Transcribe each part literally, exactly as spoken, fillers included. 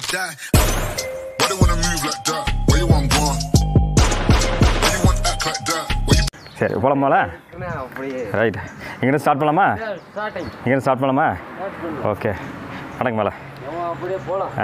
die. Why they wanna move like that? Where you want gone? Why you want act like that? Where you? சரி போலாமால right இங்கே start பண்ணலாமா இங்கே start பண்ணலாமா okay வணக்கம் மேலே ஆ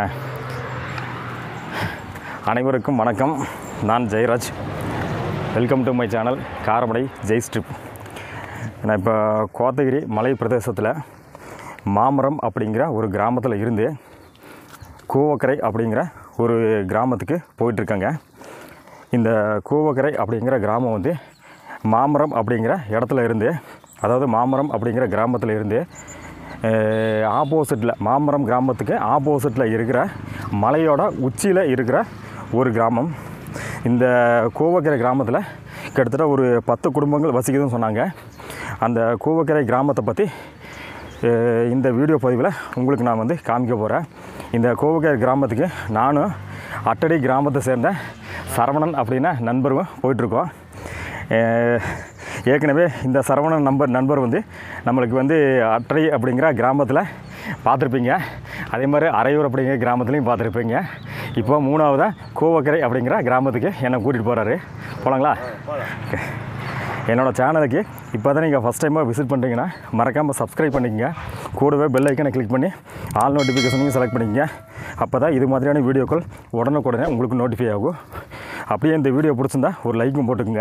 அனைவருக்கும் வணக்கம். நான் Jayaraj. Welcome to my channel Karamadai Jai strip. நான் இப்போ கோத்தகிரி மலை பிரதேசத்தில் மாமரம் அப்படிங்கிற ஒரு கிராமத்தில் இருந்து கூவக்கரை அப்படிங்கிற ஒரு கிராமத்துக்கு போயிட்டுருக்கேங்க. இந்த கூவக்கரை அப்படிங்கிற கிராமம் வந்து மாமரம் அப்படிங்கிற இடத்துல இருந்து, அதாவது மாமரம் அப்படிங்கிற கிராமத்தில் இருந்து ஆப்போசிட்டில், மாமரம் கிராமத்துக்கு ஆப்போசிட்டில் இருக்கிற மலையோட உச்சியில் இருக்கிற ஒரு கிராமம். இந்த கூவக்கரை கிராமத்தில் கிட்டத்தட்ட ஒரு பத்து குடும்பங்கள் வசிக்குதுன்னு சொன்னாங்க. அந்த கூவக்கரை கிராமத்தை பற்றி இந்த வீடியோ பதிவில் உங்களுக்கு நான் வந்து காமிக்க போகிறேன். இந்த கூவக்கரை கிராமத்துக்கு நானும் அட்டடி கிராமத்தை சேர்ந்த சரவணன் அப்படின்னா நண்பரும் போயிட்டுருக்கோம். ஏற்கனவே இந்த சரவணன் நம்பர் நண்பர் வந்து நம்மளுக்கு வந்து அட்டடி அப்படிங்கிற கிராமத்தில் பார்த்துருப்பீங்க. அதே மாதிரி அரையூர் அப்படிங்கிற கிராமத்துலேயும் பார்த்துருப்பீங்க. இப்போ மூணாவதாக கூவக்கரை அப்படிங்கிற கிராமத்துக்கு என்னை கூட்டிகிட்டு போகிறாரு. போகலாங்களா? ஓகே. என்னோடய சேனலுக்கு இப்போ தான் நீங்கள் ஃபஸ்ட் டைமாக விசிட் பண்ணுறீங்கன்னா மறக்காமல் சப்ஸ்கிரைப் பண்ணிக்கங்க. கூடவே பெல் ஐக்கனை கிளிக் பண்ணி ஆல் நோட்டிஃபிகேஷனையும் செலக்ட் பண்ணிக்கங்க. அப்போ தான் இது மாதிரியான வீடியோக்கள் உடனுக்குடனே உங்களுக்கு நோட்டிஃபை ஆகும். அப்படியே இந்த வீடியோ பிடிச்சிருந்தா ஒரு லைக்கும் போட்டுக்குங்க.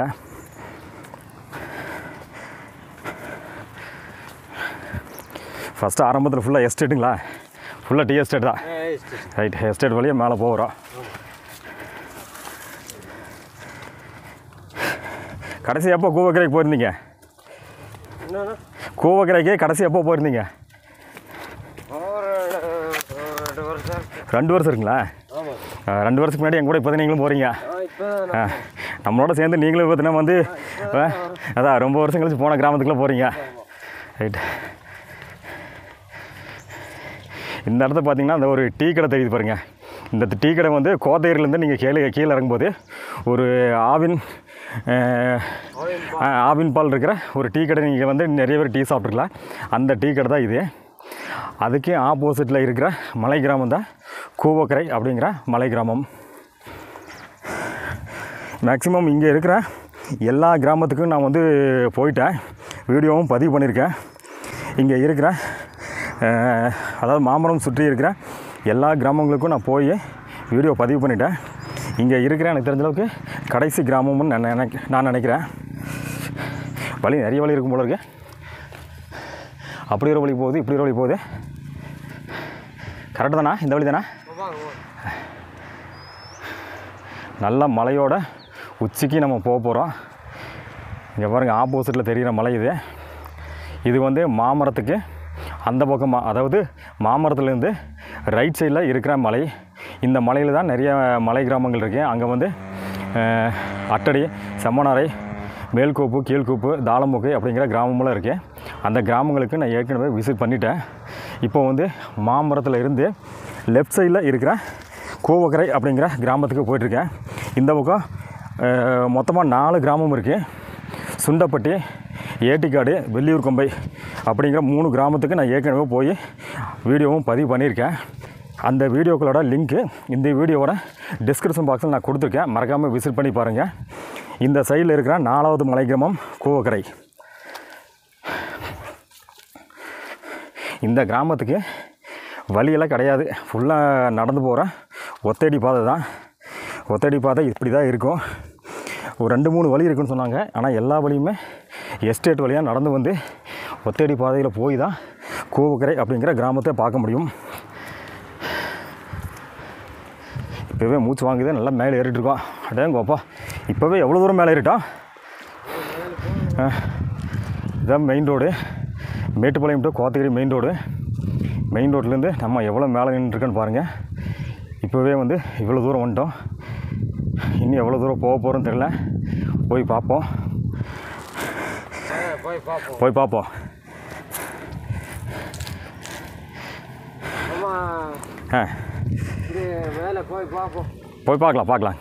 ஃபஸ்ட்டு ஆரம்பத்தில் ஃபுல்லாக எஸ்டேட்டுங்களா? ஃபுல்லாக டீ எஸ்டேட் தான். ரைட், எஸ்டேட் வழியாக மேலே போகிறோம். கடைசி எப்போ கூவக்கரைக்கு போயிருந்தீங்க? கூவக்கரைக்கு கடைசி எப்போ போயிருந்தீங்க? ரெண்டு வருஷம் இருக்குங்களா? ரெண்டு வருஷத்துக்கு முன்னாடி என் கூட இப்போ தான் நீங்களும் போகிறீங்க. நம்மளோட சேர்ந்து நீங்களும் பார்த்தீங்கன்னா வந்து அதான் ரொம்ப வருஷம் கழிச்சு போன கிராமத்துக்குள்ளே போகிறீங்க. ரைட். இந்த இடத்த பார்த்தீங்கன்னா அந்த ஒரு டீ கடை தெரியுது பாருங்கள். இந்த டீ கடை வந்து கோத்தகிரிலேருந்து நீங்கள் கீழே கீழே இறங்கும்போது ஒரு ஆவின் ஆவின் பால் இருக்கிற ஒரு டீ கடை நீங்கள் வந்து நிறைய பேர் டீ சாப்பிட்ருக்கலாம். அந்த டீ கடை தான் இது. அதுக்கு ஆப்போசிட்டில் இருக்கிற மலை கிராமம் தான் கூவக்கரை அப்படிங்கிற மலை கிராமம். மேக்ஸிமம் இங்கே இருக்கிற எல்லா கிராமத்துக்கும் நான் வந்து போயிட்டேன், வீடியோவும் பதிவு பண்ணியிருக்கேன். இங்கே இருக்கிற அதாவது மாமரம் சுற்றி இருக்கிற எல்லா கிராமங்களுக்கும் நான் போய் வீடியோ பதிவு பண்ணிட்டேன். இங்கே இருக்கிற எனக்கு தெரிஞ்சளவுக்கு கடைசி கிராமம்னு நான் நினைக்க நான் நினைக்கிறேன். வழி நிறைய வழி இருக்கும் போல இருக்கு. அப்படி ஒரு வழி போகுது, இப்படி ஒரு வழி போகுது. கரெக்டு தானா? இந்த வழி தானே? நல்ல மலையோட உச்சிக்கு நம்ம போக போகிறோம். இங்கே பாருங்கள், ஆப்போசிட்டில் தெரிகிற மலை இது. இது வந்து மாமரத்துக்கு அந்த பக்கமாக, அதாவது மாமரத்துலேருந்து ரைட் சைடில் இருக்கிற மலை. இந்த மலையில் தான் நிறைய மலை கிராமங்கள் இருக்குது. அங்கே வந்து அட்டடி, செம்மனாரை, மேல்கோப்பு, கீழ்கோப்பு, தாளமுகை அப்படிங்கிற கிராமமெல்லாம் இருக்குது. அந்த கிராமங்களுக்கு நான் ஏற்கனவே விசிட் பண்ணிட்டேன். இப்போ வந்து மாமரத்தில் இருந்து லெஃப்ட் சைடில் இருக்கிற கூவக்கரை அப்படிங்கிற கிராமத்துக்கு போயிட்டுருக்கேன். இந்த பக்கம் மொத்தமாக நாலு கிராமம் இருக்குது. சுண்டப்பட்டி, ஏட்டிக்காடு, வெள்ளியூர் கொம்பை அப்படிங்கிற மூணு கிராமத்துக்கு நான் ஏற்கனவே போய் வீடியோவும் பதிவு பண்ணியிருக்கேன். அந்த வீடியோக்களோட லிங்க்கு இந்த வீடியோவோட டிஸ்கிரிப்ஷன் பாக்ஸில் நான் கொடுத்துருக்கேன். மறக்காமல் விசிட் பண்ணி பாருங்கள். இந்த சைடில் இருக்கிற நாலாவது மலை கிராமம் கூவக்கரை. இந்த கிராமத்துக்கு வழியெல்லாம் கிடையாது, ஃபுல்லாக நடந்து போகிற ஒத்தடி பாதை தான். ஒத்தடி பாதை இப்படி தான் இருக்கும். ஒரு ரெண்டு மூணு வழி இருக்குன்னு சொன்னாங்க. ஆனால் எல்லா வழியுமே எஸ்டேட் வழியாக நடந்து வந்து ஒத்தடி பாதையில் போய் தான் கூவக்கரை அப்படிங்கிற கிராமத்தை பார்க்க முடியும். இப்போவே மூச்சு வாங்குது, நல்லா மேலே ஏறிட்டுருக்கோம். அடேங்கப்பா, இப்போவே எவ்வளோ தூரம் மேலே ஏறிட்டோம். இதுதான் main road, Mettupalayam to Kotagiri main road. Main ரோட்லேருந்து நம்ம எவ்வளோ மேலே நின்றுருக்கோன்னு பாருங்கள். இப்போவே வந்து இவ்வளோ தூரம் வந்துட்டோம். இன்னும் எவ்வளோ தூரம் போக போகிறோன்னு தெரியல. போய் பார்ப்போம் போய் பார்ப்போம் ஆ போய் பார்க்கலாம் பார்க்கலாம்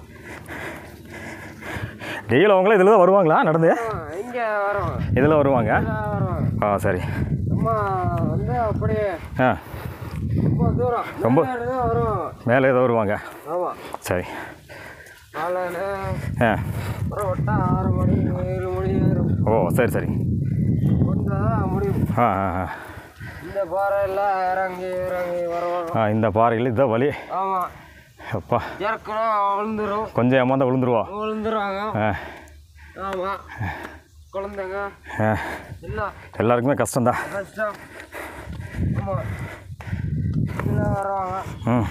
டெய்லி அவங்களே இதில் தான் வருவாங்களா நடந்து? இதில் வருவாங்க. ஆ சரி. ஆ ரொம்ப தூரம் ரொம்ப வரும். மேலே ஏதோ வருவாங்க. ஆமாம். சரி. காலையில் ஆ அப்புறம் விட்டா ஆறு மணி ஏழு மணி ஏறும். ஓ சரி சரி. கொஞ்சம் முடியும். ஆ ஆ ஆ இந்த பாறையெல்லாம் இறங்கி இறங்கி வருவாங்க. ஆ இந்த பாறையில் இதுதான் வழி. ஆமாம். அப்பா இறக்கணும் விழுந்துரும். கொஞ்சம் ஏமாந்தா விழுந்துருவா. விழுந்துருவாங்க. ஆ ஆமாம். குழந்தைங்க ஆ இல்லை எல்லாருக்குமே கஷ்டம்தான். கஷ்டம். ஆமாம். இதில் வருவாங்க. ம்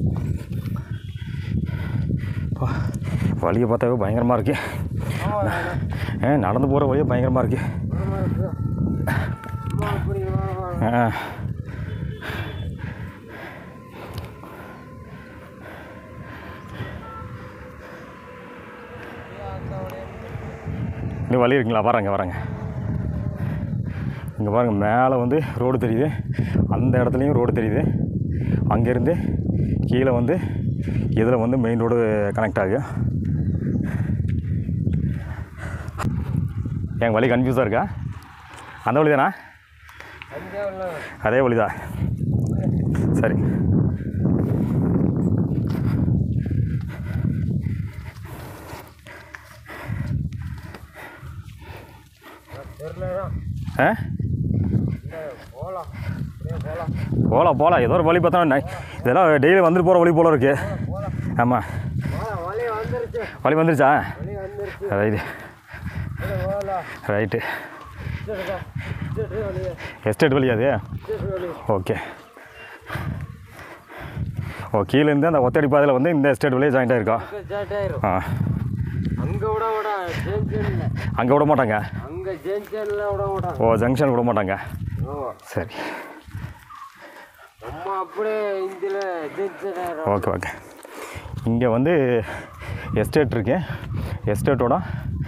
வழியை பார்த்தாவே பயங்கரமாக இருக்கு. ஆமாம். ஏ நடந்து போகிற வழியே பயங்கரமாக இருக்கு. ஆமாம் இருக்கு. அம்மா இப்படி வருவாங்க. ஆ இன்னும் வழி இருக்குங்களா? பாருங்க பாருங்க இங்கே பாருங்கள், மேலே வந்து ரோடு தெரியுது, அந்த இடத்துலையும் ரோடு தெரியுது. அங்கேருந்து கீழே வந்து இதில் வந்து மெயின் ரோடு கனெக்ட் ஆகும். எங்கள் வழி கன்ஃபியூஸாக இருக்கா? அந்த வழி தானா? அதே வழி தான். சரி. ஆ போகலாம் போகலாம். ஏதோ ஒரு வழி பார்த்தா இதெல்லாம் டெய்லி வந்துட்டு போகிற வழி போல இருக்கு. ஆமாம் வழி வந்துருச்சா? Right right. எஸ்டேட் வழி அது. ஓகே. ஓ கீழேருந்து அந்த ஒத்தடி பாதையில் வந்து இந்த எஸ்டேட் வழியே ஜாயிண்ட் ஆகிருக்கோம். ஆ அங்கே விட விட ஜங்ஷன் அங்கே விட மாட்டாங்க. அங்கே ஜங்ஷனில் விட மாட்டாங்க. ஓ ஜங்ஷன் விட மாட்டாங்க. ஓ சரி. அம்மா அப்படியே இந்தியில் ஜங்ஷன். Okay okay. இங்கே வந்து எஸ்டேட் இருக்கு. எஸ்டேட்டோட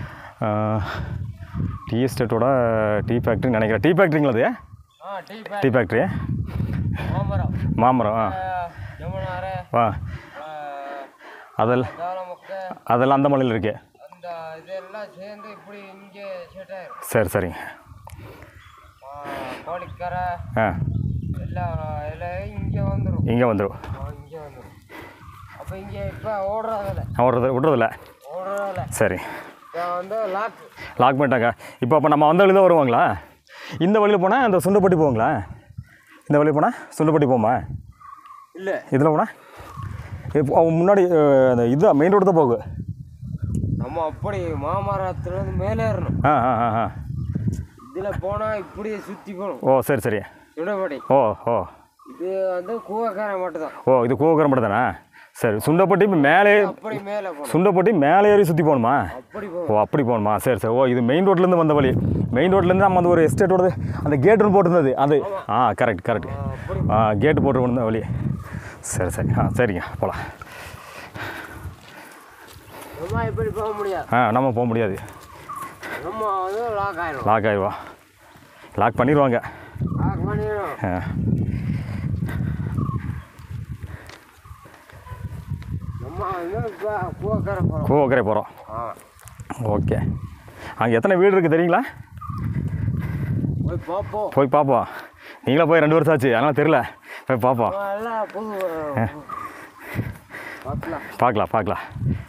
டீ எஸ்டேட்டோட டீ ஃபேக்ட்ரி நினைக்கிறேன். டீ ஃபேக்ட்ரிங்களா அது? Tea factory. மாமரம் மாமரம். ஆ வா அதெல்லாம் அதெல்லாம் அந்த மலையில் இருக்கு. அந்த இதெல்லாம் சேர்ந்து இப்படி இங்கே செட் ஆயிரும். சரி சரிங்க. கோழிக்கரை ஆ எல்லாம் எல்லாம் இங்கே வந்துடும். இங்கே வந்துடும். இங்கே வந்துடும். அப்போ இங்கே இப்போ ஓடுறதில்ல. ஓடுறது விடுறதில்ல. ஓடுறதில்ல. சரி. இப்போ வந்து லாக் லாக் பண்ணிட்டாங்க. இப்போ அப்போ நம்ம அந்த வழியில் தான் வருவாங்களா? இந்த வழியில் போனால் அந்த சுண்டப்பட்டி போவாங்களா? இந்த வழியில் போனால் சுண்டப்பட்டி போமா? இல்லை இதில் போனால் இப்போ முன்னாடி அந்த இதுதான் மெயின் ரோடு தான் போகும். நம்ம அப்படி மாமரத்துலேருந்து மேலே ஏறணும். ஆ ஆ ஆ ஆ இதில் போனால் இப்படியே சுற்றி போகணும். ஓ சரி சரி. சுண்டப்பட்டி. ஓ ஓ இது வந்து கூவக்காரை மட்டும்தான். ஓ இது கூவக்கரை மட்டும் தானே? சரி. சுண்டப்பட்டி இப்போ மேலே அப்படி மேலே போகணும். சுண்டப்பட்டி மேலே ஏறி சுற்றி போகணுமா? அப்படி ஓ போகணும். அப்படி போகணுமா? சரி சரி. ஓ இது மெயின் ரோட்லேருந்து வந்த வழி. மெயின் ரோட்லேருந்து நம்ம அந்த ஒரு எஸ்டேட்டோட அந்த கேட் ஒன்று போட்டிருந்தது அது. ஆ கரெக்ட் கரெக்ட். அப்படி ஆ கேட்டு போட்டு வந்த வழி. சரி சரி. ஆ சரிங்க போகலாம். நம்ம இப்படி போக முடியாது. ஆ நம்ம போக முடியாது. நம்ம வந்து லாக் ஆயிடும். லாக் ஆகிடுவா? லாக் பண்ணிடுவாங்க. லாக் பண்ணிடும். ஆ நம்ம வந்து இப்போ கூவக்காரை போகிறோம். கூவக்கரை போகிறோம். ஆ ஓகே. அங்கே எத்தனை வீடு இருக்குது தெரியுங்களா? போய் பார்ப்போம். போய் பார்ப்போம். நீங்களே போய் ரெண்டு வருஷம் ஆச்சு, அதனால் தெரில. போய் பார்ப்போம். எல்லாம் புது பார்க்கலாம். பார்க்கலாம் பார்க்கலாம்.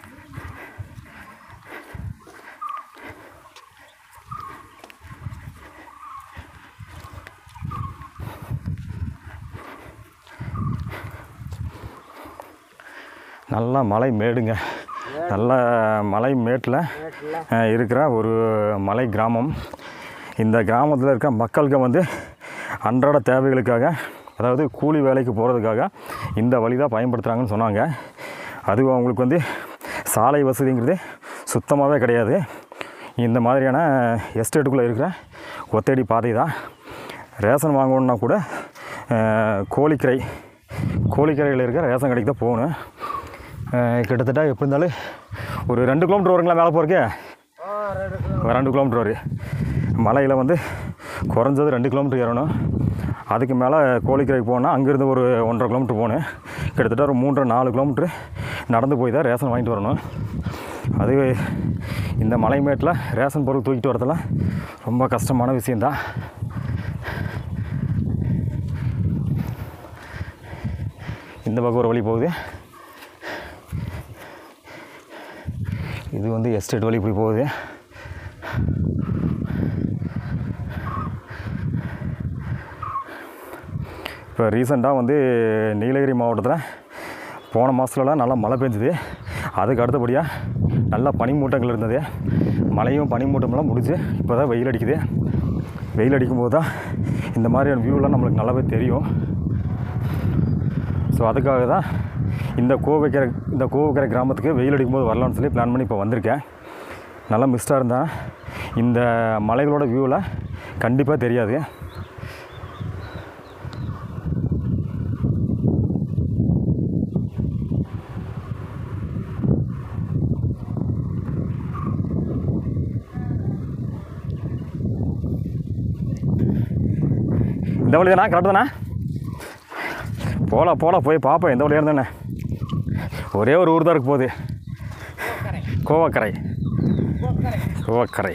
நல்லா மலை மேடுங்க. நல்ல மலை மேட்டில் இருக்கிற ஒரு மலை கிராமம். இந்த கிராமத்தில் இருக்க மக்களுக்கு வந்து அன்றாட தேவைகளுக்காக, அதாவது கூலி வேலைக்கு போகிறதுக்காக இந்த வழி தான் பயன்படுத்துகிறாங்கன்னு சொன்னாங்க. அதுவும் அவங்களுக்கு வந்து சாலை வசதிங்கிறது சுத்தமாகவே கிடையாது. இந்த மாதிரியான எஸ்டேட்டுக்குள்ளே இருக்கிற ஒத்தடி பாதை தான். ரேஷன் வாங்கணுன்னா கூட கோழிக்கரை கோழிக்கரையில் இருக்கிற ரேஷன் கடைக்கு தான் போகணும். கிட்டத்தட்ட எப்படி இருந்தாலும் ஒரு ரெண்டு கிலோமீட்டர் வருங்களா மேலே போகிறக்கே? ரெண்டு கிலோமீட்டர் வரும். மலையில் வந்து குறைஞ்சது ரெண்டு கிலோமீட்டர் ஏறணும். அதுக்கு மேலே கோழிக்கரைக்கு போனால் அங்கேருந்து ஒரு ஒன்றரை கிலோமீட்டர் போகணும். கிட்டத்தட்ட ஒரு மூன்றரை நாலு கிலோமீட்ரு நடந்து போய் தான் ரேஷன் வாங்கிட்டு வரணும். அது இந்த மலை மேட்டில் ரேஷன் பொருள் தூக்கிட்டு வரதெல்லாம் ரொம்ப கஷ்டமான விஷயந்தான். இந்த பக்கம் ஒரு வழி போகுது. இது வந்து எஸ்டேட் வழி இப்படி போகுது. இப்போ ரீசெண்டாக வந்து நீலகிரி மாவட்டத்தில் போன மாதத்துலலாம் நல்லா மழை பெஞ்சுது. அதுக்கு அடுத்தபடியாக நல்லா பனிமூட்டங்கள் இருந்தது. மழையும் பனிமூட்டமெல்லாம் முடிஞ்சு இப்போ தான் வெயில் அடிக்குது. வெயில் அடிக்கும்போது தான் இந்த மாதிரியான வியூலாம் நம்மளுக்கு நல்லாவே தெரியும். ஸோ அதுக்காக தான் இந்த கோவைக்கரை இந்த கோவைக்கரை கிராமத்துக்கு வெயில் அடிக்கும்போது வரலாம்னு சொல்லி பிளான் பண்ணி இப்போ வந்திருக்கேன். நல்லா மிஸ்டாக இருந்தால் இந்த மலைகளோட வியூவில் கண்டிப்பாக தெரியாது. இந்த வழி தானே? கரெக்டு தானே? போகலாம் போகலாம் போய் பார்ப்பேன் எந்த வழியாக இருந்தானே. ஒரே ஒரு ஊர் தான் இருக்கு போகுது. கோவக்கரை. கோவக்கரை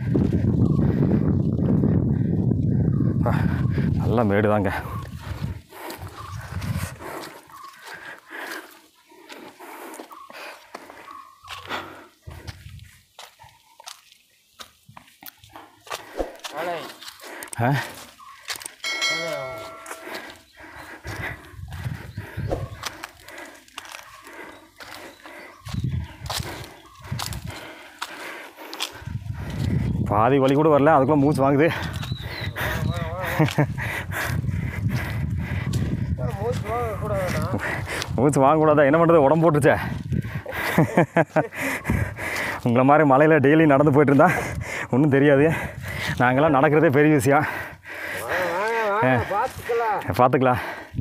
நல்லா மேடு தாங்க. ஆ பாதி வலி கூட வரல, அதுக்குள்ளே மூச்சு வாங்குது. மூச்சு வாங்கக்கூடாதா? என்ன பண்ணுறது, உடம்பு போட்டுருச்சே. உங்களை மாதிரி மலையில் டெய்லி நடந்து போயிட்டுருந்தா ஒன்றும் தெரியாது. நாங்கள்லாம் நடக்கிறதே பெரிய விஷயம். பார்த்துக்கலாம் பார்த்துக்கலாம்.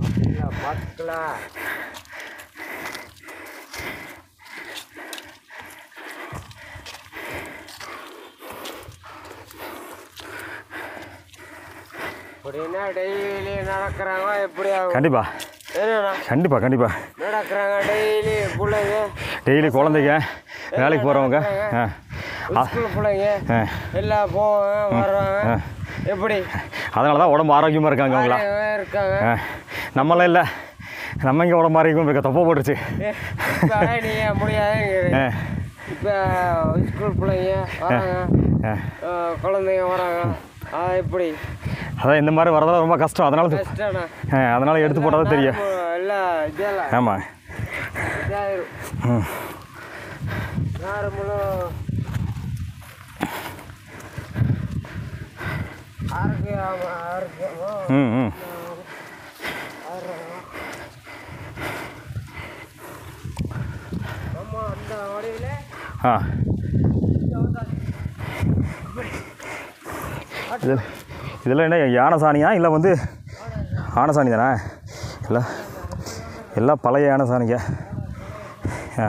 கண்டிப்பா கண்டிப்பா கண்டிப்பா நடக்கிறாங்க டெய்லி பிள்ளைங்க, டெய்லி குழந்தைங்க, வேலைக்கு போகிறவங்க, பிள்ளைங்க எல்லாம் போவாங்க வர்றாங்க. எப்படி அதனால தான் உடம்பு ஆரோக்கியமாக இருக்காங்க அவங்களாம் இருக்காங்க. நம்மளாம் இல்லை, நம்ம இங்கே உடம்பு ஆரோக்கியமாக இருக்க தொப்பை போட்டுருச்சு. நீங்கள் முடியாது. இப்போ ஸ்கூல் பிள்ளைங்க வராங்க, குழந்தைங்க வராங்க. எப்படி அதான் இந்த மாதிரி வரதெல்லாம் ரொம்ப கஷ்டம். அதனால அதனால எடுத்து போட்டால் தான் தெரியும். ஆமாம். ம் ம் ஆ இது இதெல்லாம் என்ன யானை சாணியா இல்லை வந்து ஆனை சாணி தானே? எல்லாம் எல்லாம் பழைய யானை சாணிங்க. ஆ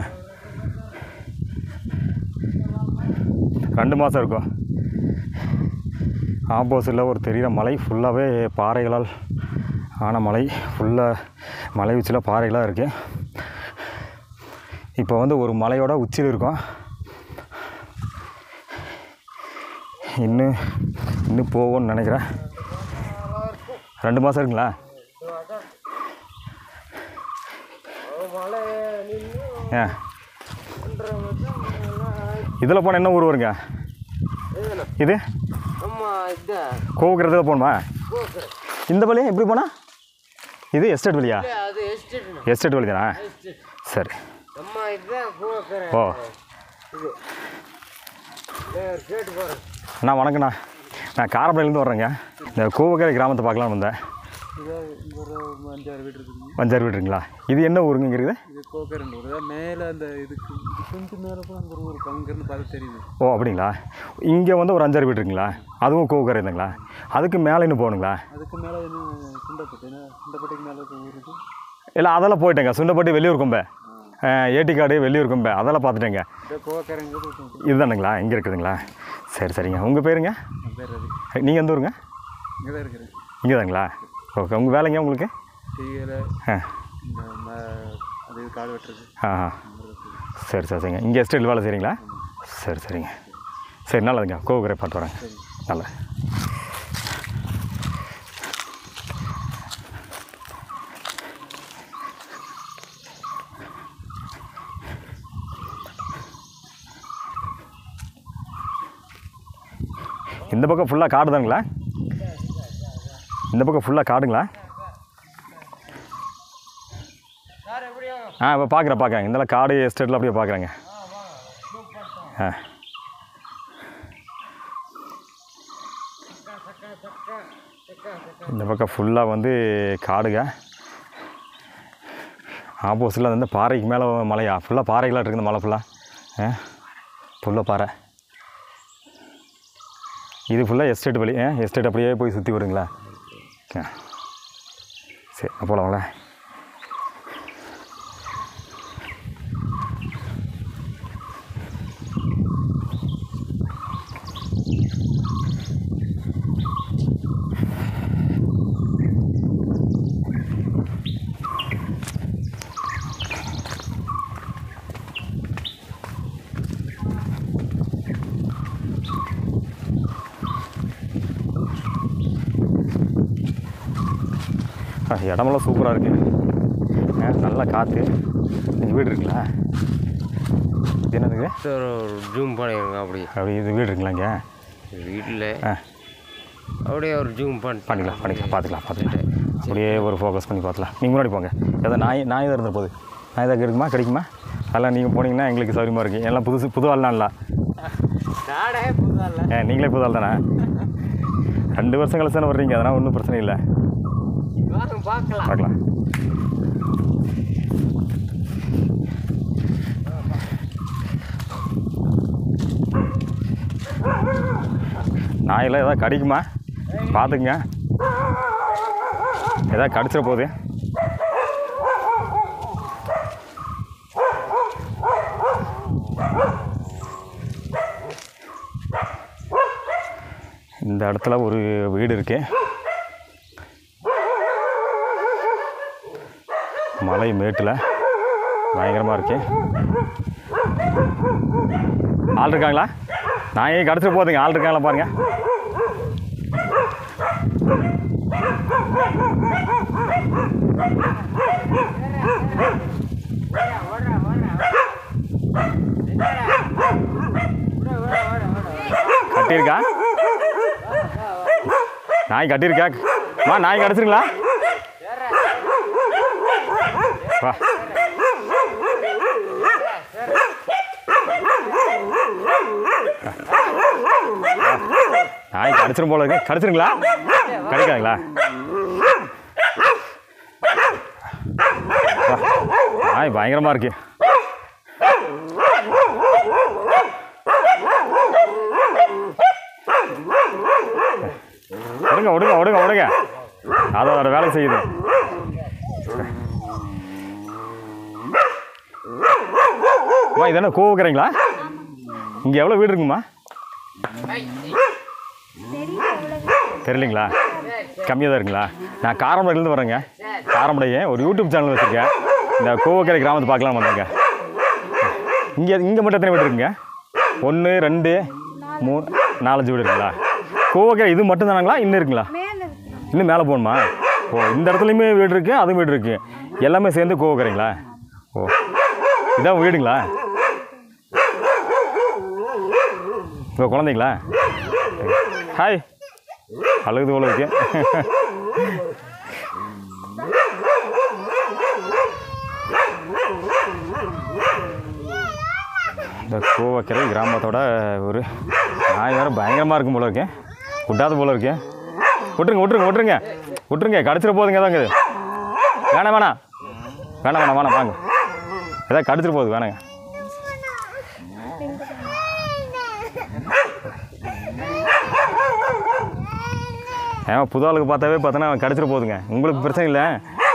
ரெண்டு மாதம் இருக்கும். ஆப்போசிட்டில் ஒரு தெரிகிற மலை ஃபுல்லாகவே பாறைகளால் ஆன மலை. ஃபுல்லாக மலை உச்சியில் பாறைகளாக இருக்குது. இப்போ வந்து ஒரு மலையோட உச்சியில் இருக்கும். இன்னும் இன்னும் போவோன்னு நினைக்கிறேன். ரெண்டு மாதம் இருக்குங்களா? ஆ இதில் போனால் என்ன ஊர் வருங்க இது? கோவக்கிறதுல போகணுமா? இந்த வழியா எப்படி போனால்? இது எஸ்டேட் வழியா? எஸ்டேட் வழி தானா? சரி. ஓ அண்ணா வணக்கண்ணா. நான் காரப்பள்ளியிலேருந்து வர்றேங்க. இந்த கோவக்கரை கிராமத்தை பார்க்கலான்னு வந்தேன். அஞ்சாறு வீடு இருக்குங்க. அஞ்சாறு வீடு இருக்குங்களா? இது என்ன ஊருங்க இங்கே இருக்குது? இது கோவக்கரை ஊர். மேலே அந்த இதுக்கு கொஞ்சம் மேலே கூட அங்கே ஒரு ஊர் அங்கேருந்து பார்த்து தெரியுது. ஓ அப்படிங்களா? இங்கே வந்து ஒரு அஞ்சாறு வீடு இருக்குங்களா? அதுவும் கோவக்கரை இருந்துங்களா? அதுக்கு மேலே இன்னும் போகணுங்களா? அதுக்கு மேலே இன்னும் சுண்டப்பட்டு சுண்டப்பட்டிக்கு மேலே இருக்க ஊர் இருக்குது. இல்லை அதெல்லாம் போயிட்டேங்க. சுண்டப்பட்டி வெளியூர் கொம்பை, ஏட்டிக்காடு வெள்ளியூர் கொம்பை அதெல்லாம் பார்த்துட்டேங்க. இதுதானுங்களா? இங்கே இருக்குதுங்களா? சரி சரிங்க. உங்கள் பேருங்க? பேர் ரவி. நீங்கள் எந்த ஊருங்க? இங்கே தான் இருக்கிறேன். இங்கே தாங்களா? ஓகே. உங்கள் வேலைங்க உங்களுக்கு? டீயில் ஆ அது காடு வெட்டுறது. ஆ ஆ சரி சரி சரிங்க. இங்கே எஸ்டேட்டில் வேலை செய்கிறீங்களா? சரி சரிங்க. சரி நல்லதுங்க. கோவக்கரை பார்த்து வரேங்க. நல்லது. இந்த பக்கம் ஃபுல்லாக காடு தானுங்களா? இந்த பக்கம் ஃபுல்லாக காடுங்களா? ஆ இப்போ பார்க்குறேன் பார்க்குறேன் இந்த காடு எஸ்டேட்டில் அப்படியே பார்க்குறேங்க. ஆ இந்த பக்கம் ஃபுல்லாக வந்து காடுங்க. ஆப்போசிட்டில் வந்து பாறைக்கு மேலே மலையா ஃபுல்லாக பாறைகளாக இருக்குது இந்த மலை ஃபுல்லாக. ஆ ஃபுல்லாக பாறை. இது ஃபுல்லாக எஸ்டேட் வழி. ஆ எஸ்டேட் அப்படியே போய் சுற்றி வருங்களா? ஓகே சரி போகலாங்களா? இடமெல்லாம் சூப்பராக இருக்குது. நல்லா காற்று. எங்கள் வீடு இருக்குங்களா? இது என்னதுங்க? ஒரு ஜூம் பண்ணிடுங்க. அப்படி அப்படி இது வீடு இருக்குங்களா இங்கே வீட்டில்? ஆ அப்படியே ஒரு ஜூம் பண்ணி பண்ணிக்கலாம் பண்ணிக்கலாம் பார்த்துக்கலாம் பார்த்துக்கலாம். அப்படியே ஒரு ஃபோக்கஸ் பண்ணி பார்த்துலாம். நீங்கள் முன்னாடி போங்க. எதாவது நாய் நாய் தான் இருந்த போகுது. நாய் தான் இருக்குமா கிடைக்குமா? அதெல்லாம் நீங்கள் போனீங்கன்னா எங்களுக்கு சௌரியமாக இருக்குது. எல்லாம் புதுசு புது ஆள்னால ஏ நீங்களே புது ஆள் தானே? ரெண்டு வருஷம் கழிச்சு தானே வர்றீங்க. அதனால் ஒன்றும் பிரச்சனை இல்லை. பார்க்கலாம். நாயெல்லாம் எதாவது கடிக்குமா பார்த்துக்குங்க. எதாவது கடிச்சிட போகுது. இந்த இடத்துல ஒரு வீடு இருக்கு. மலை மேட்டில் பயங்கரமாக இருக்கு. ஆள் இருக்காங்களா? நாயே கடிச்சிட்டு போகுதுங்க. ஆள் இருக்காங்களா பாருங்க. கட்டியிருக்கா? நாய் கட்டியிருக்கா? மா நாய் கடிச்சிருங்களா? வா நாய் கடிச்சிரும் போல இருக்கு. கடிச்சிருங்களா? கடிக்காதுங்களா? நாய் பயங்கரமாக இருக்கு. விடுங்க விடுங்க விடுங்க விடுங்க. அதோட வேலை செய்யுது. அம்மா இது என்ன கோவுக்குறீங்களா? இங்கே எவ்வளோ வீடு இருக்குமா? தெரியலிங்களா? கம்மியாக தான் இருக்குங்களா? நான் காரமடையிலேருந்து வரேங்க. காரமடையே ஒரு யூடியூப் சேனல் வச்சுருக்கேன். இந்த கோவக்கரை கிராமத்தை பார்க்கலாம் வந்தாங்க. இங்கே இங்கே மட்டும் எத்தனை வீடு இருக்குங்க? ஒன்று ரெண்டு மூணு நாலஞ்சு வீடு இருக்குங்களா? கோவக்கரை இது மட்டும் தானாங்களா? இன்னும் இருக்குங்களா? இன்னும் மேலே போகணுமா? ஓ இந்த இடத்துலையுமே வீடு இருக்குது, அதுவும் வீடு இருக்குது. எல்லாமே சேர்ந்து கோவக்கரைங்களா? ஓ இதான் வீடுங்களா? இப்போ குழந்தைங்களா? ஹாய் அழுகுது போல இருக்கு. இந்த கோவக்கரை கிராமத்தோட ஒரு நாய் வேறு பயங்கரமாக இருக்கும் போல இருக்கேன். விட்டாது போல இருக்கேன். விட்டுருங்க விட்டுருங்க விட்டுருங்க விட்டுருங்க. கடிச்சிட போதுங்க. தாங்க வேணாம் வேணாம் வேணாம் வேணாம் வேணாம் வாங்க. ஏதாவது கடிச்சிட்டு போகுது வேணாங்க. ஏன் புது ஆளுக்கு பார்த்தாவே பார்த்தோன்னா கடிச்சிட்டு போகுதுங்க. உங்களுக்கு பிரச்சனை இல்லை.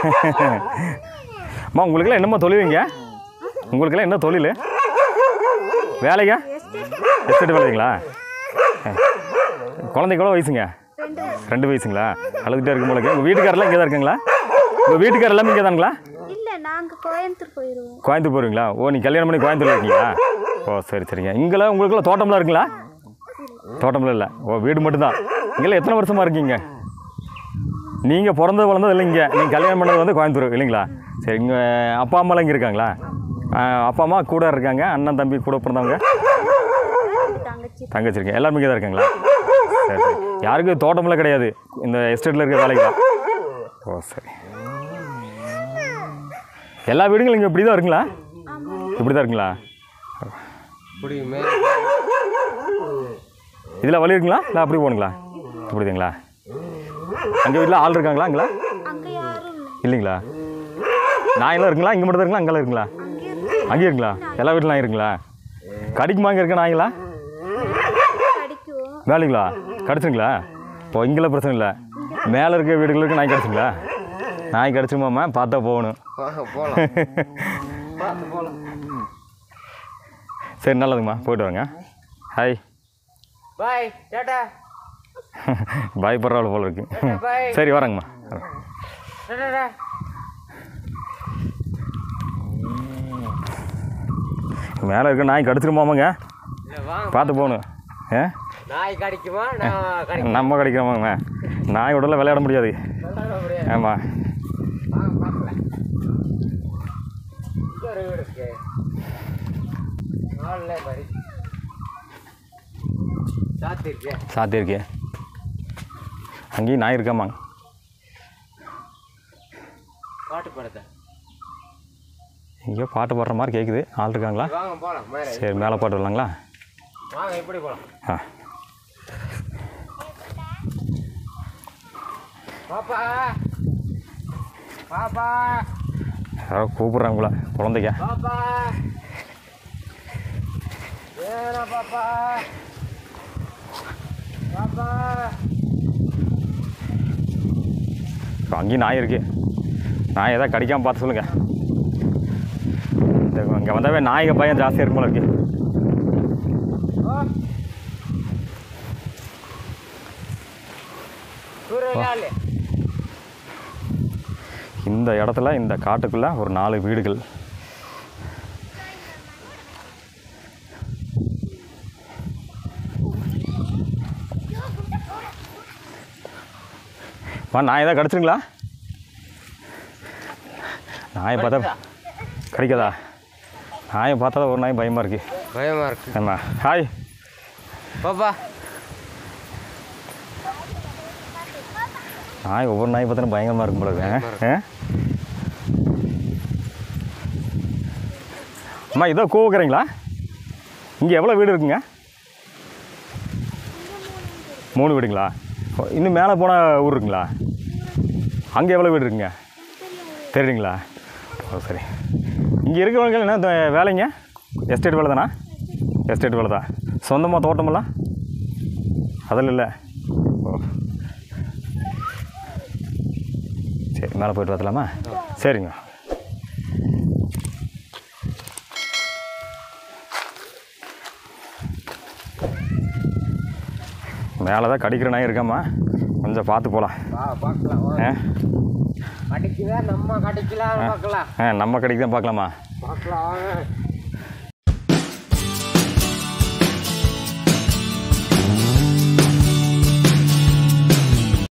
அம்மா உங்களுக்கெல்லாம் என்னம்மா தொழிலுங்க? உங்களுக்கெல்லாம் என்ன தொழில் வேலைங்க? எஸ்டேட் வேலைங்களா? குழந்தைக்கு எவ்வளோ வயசுங்க? ரெண்டு வயசுங்களா? அழுதுகிட்டே இருக்கும் போல. உங்கள் வீட்டுக்காரெல்லாம் இங்கே தான் இருக்குங்களா? உங்கள் வீட்டுக்கார எல்லாமே இங்கே தானுங்களா? கோயம்புத்தூர் போயிடுவோம். கோயம்புத்தூர் போயிருங்களா? ஓ நீ கல்யாணம் பண்ணி கோயம்புத்தூர் இருக்கீங்களா? ஓ சரி சரிங்க. இங்கெல்லாம் உங்களுக்குலாம் தோட்டம்லாம் இருக்குங்களா? தோட்டம்லாம் இல்லை. ஓ வீடு மட்டும்தான். இங்கெல்லாம் எத்தனை வருஷமாக இருக்கீங்க? நீங்கள் பிறந்தது வளர்ந்தது இல்லை இங்கே. நீங்கள் கல்யாணம் பண்ணது வந்து கோயம்புத்தூர் இல்லைங்களா? சரி இங்கே அப்பா அம்மாலாம் இங்கே இருக்காங்களா? அப்பா அம்மா கூட இருக்காங்க. அண்ணன் தம்பி கூட பிறந்தவங்க தங்கச்சி இருக்கேன். எல்லாருமே இங்கே தான் இருக்காங்களா? சரி சரி யாருக்கும் தோட்டமெல்லாம் கிடையாது இந்த எஸ்டேட்டில் இருக்கிற வேலைக்கு தான். ஓ சரி. எல்லா வீடுங்களும் இங்கே இப்படி தான் இருக்குங்களா? இப்படி தான் இருக்குங்களா? இதில் வழி இருக்குங்களா இல்லை அப்படி போகணுங்களா? இப்படிதுங்களா? அங்கே வீட்டில் ஆள் இருக்காங்களா? அங்களா இல்லைங்களா? நாயெல்லாம் இருக்குங்களா? இங்கே மட்டும் தான் இருக்குங்களா? அங்கெல்லாம் இருக்குங்களா? அங்கேயும் இருக்குங்களா? எல்லா வீட்டிலும் நாய் இருக்குங்களா? கடிக்குமா இங்கே இருக்க நாய்ங்களா? வேலைங்களா? கடிச்சுங்களா? இப்போ இங்கெல்லாம் பிரச்சனை இல்லை. மேலே இருக்க வீடுகளுக்கு நாய் கடிச்சுங்களா? நாய் கடிச்சுமாம்மா பார்த்தா போகணும். சரி நல்லதுங்கம்மா போய்ட்டு வாங்க. Hi bye Tata. பயப்படுறாள் போல இருக்கு. சரி வரேங்கம்மா. டாடா. மேலே இருக்க நாய் கடிச்சிருமாமாங்க பார்த்து போகணும். ஏ நாய் கடிக்குமா? நம்ம கடிக்கிறோமாங்க நாய் உடலில் விளையாட முடியாது. ஆமாம் சாத்தியிருக்கே. அங்கேயும் நாய் இருக்காமாங்க. பாட்டு பாடுத எங்கேயோ பாட்டு பாடுற மாதிரி கேட்குது. ஆள் இருக்காங்களா? சரி மேலே பாட்டு வரலாங்களா? வாங்க இப்படி போகலாம். ஆ பாப்பா பாப்பா யாரோ கூப்பிட்றாங்களா குழந்தைங்க? பாப்பா ஏடா பாப்பா பாப்பா. இப்போ அங்கேயும் நாய் இருக்குது. நாய் எதாவது கடிக்காமல் பார்த்து சொல்லுங்கள். இங்கே வந்தாவே நாய்க்கு பயம் ஜாஸ்தியாக இருக்கும் போல இருக்கு. இந்த இடத்துல இந்த காட்டுக்குள்ளே ஒரு நாலு வீடுகள். வா நாய் எதாவது கடிச்சிருங்களா? நாயை பார்த்தா கடிக்காதா? நாயை பார்த்தா ஒரு நாய் பயமாக இருக்குது. பயமாக இருக்கு. ஆமாம். ஹாய் பாப்பா. நாய் ஒவ்வொரு நாய் பார்த்தா பயங்கரமாக இருக்கும் போல இருக்கு. அம்மா இதோ கூவுக்குறீங்களா? இங்கே எவ்வளோ வீடு இருக்குங்க? மூணு வீடுங்களா? இன்னும் மேலே போனால் ஊர் இருக்குங்களா? அங்கே எவ்வளோ வீடு இருக்குங்க தெரியுங்களா? ஓ சரி. இங்கே இருக்கிறவங்க என்ன வேலைங்க? எஸ்டேட் வேலை தானா? எஸ்டேட் வேலை தான். சொந்தமாக தோட்டமெல்லாம் அதில் இல்லை. ஓ சரி மேலே போய்ட்டு வரலாமா? சரிங்க. மேலே தான் கடிக்கிற நாய் இருக்காம்மா, கொஞ்சம் பார்த்து போகலாம். ஆ கடிக்குதா? நம்ம கடிக்கலாம் பார்க்கலாம். ஆ நம்ம கடிக்கு தான் பார்க்கலாமா? பார்க்கலாம்.